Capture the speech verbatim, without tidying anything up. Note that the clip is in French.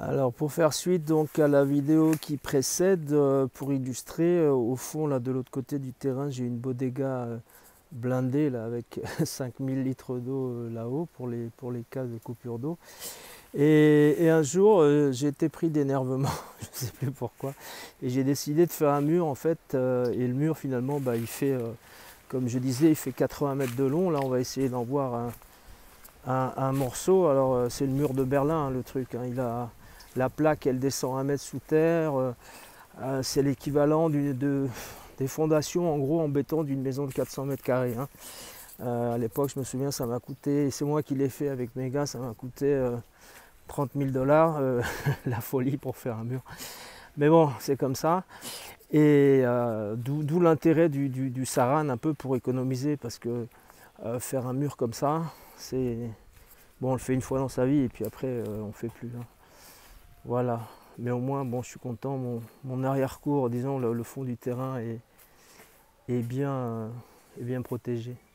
Alors pour faire suite donc à la vidéo qui précède, euh, pour illustrer, euh, au fond là de l'autre côté du terrain, j'ai une bodega euh, blindée là avec cinq mille litres d'eau euh, là-haut pour les, pour les cas de coupure d'eau. Et, et un jour euh, j'ai été pris d'énervement, je ne sais plus pourquoi, et j'ai décidé de faire un mur en fait, euh, et le mur finalement bah, il fait, euh, comme je disais, il fait quatre-vingts mètres de long. Là on va essayer d'en voir un, un, un morceau. Alors euh, c'est le mur de Berlin hein, le truc, hein. Il a la plaque, elle descend un mètre sous terre. Euh, c'est l'équivalent de, des fondations en gros en béton d'une maison de quatre cents mètres carrés. Hein. Euh, à l'époque, je me souviens, ça m'a coûté, c'est moi qui l'ai fait avec mes gars, ça m'a coûté euh, trente mille dollars, euh, la folie pour faire un mur. Mais bon, c'est comme ça. Et euh, d'où l'intérêt du, du, du Saran un peu pour économiser, parce que euh, faire un mur comme ça, c'est bon, on le fait une fois dans sa vie et puis après euh, on ne fait plus. Hein. Voilà, mais au moins, bon, je suis content, mon, mon arrière-cour, disons, le, le fond du terrain est, est, bien, est bien protégé.